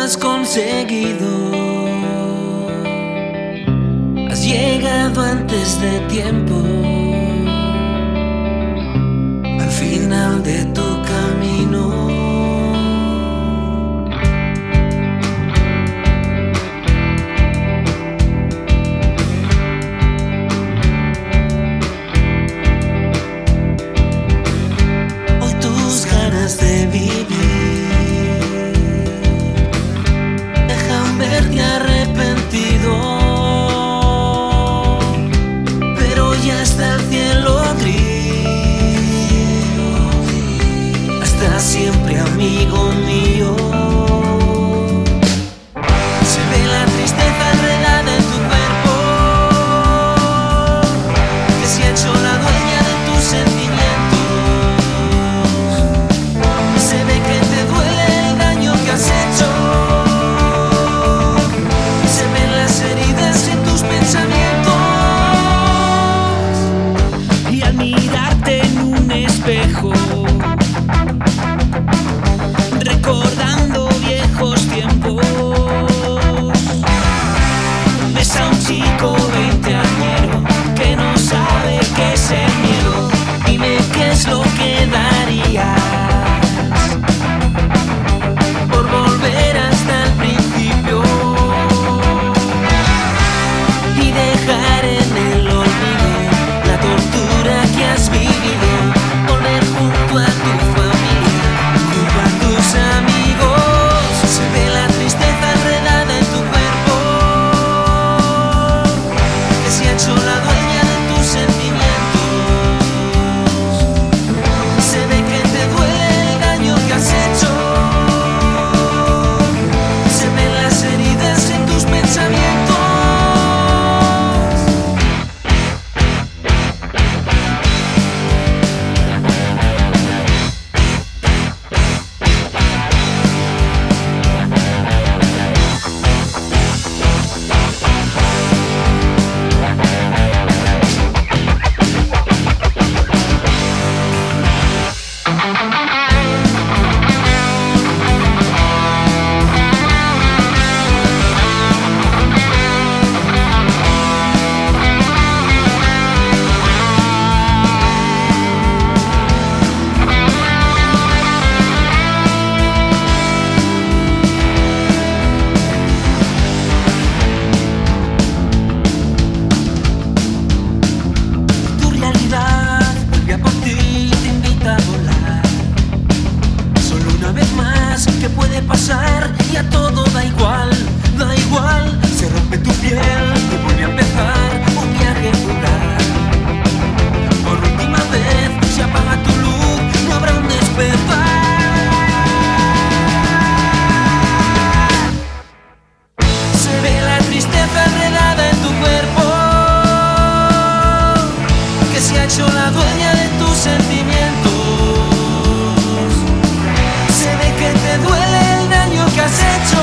has conseguido. Has llegado antes de tiempo al final de tu camino. Hoy tus ganas de vivir dejan verte arrepentido, pero ya está el cielo gris. Hasta siempre, amigo mío. Se ve la tristeza enredada en tu cuerpo, que se ha hecho la dueña de tus sentimientos. Se ve que te duele el daño que has hecho. Se ven las heridas en tus pensamientos. Y al mirarte en un espejo, recordando viejos tiempos, ves a un chico veinteañero que no sabe qué es el miedo. Dime qué es lo que darías por volver hasta el principio y dejar en el olvido la tortura que has vivido. Volver junto a tu familia, junto a tus amigos. Se ve la tristeza enredada en tu cuerpo, que se ha hecho la dueña de tus sentimientos. Se ve que te duele el daño que has hecho. Se ven las heridas en tus pensamientos. Tu realidad vuelve a por ti, te invita a volar. Solo una vez más, ¿qué puede pasar? Ya todo da igual, da igual. Se rompe tu piel y vuelve a empezar un viaje fugaz. Por última vez se apaga tu luz, no habrá un despertar. Se ve la tristeza enredada en tu cuerpo, que se ha hecho la dueña de tus sentimientos. Se ve que te duele el daño que has hecho.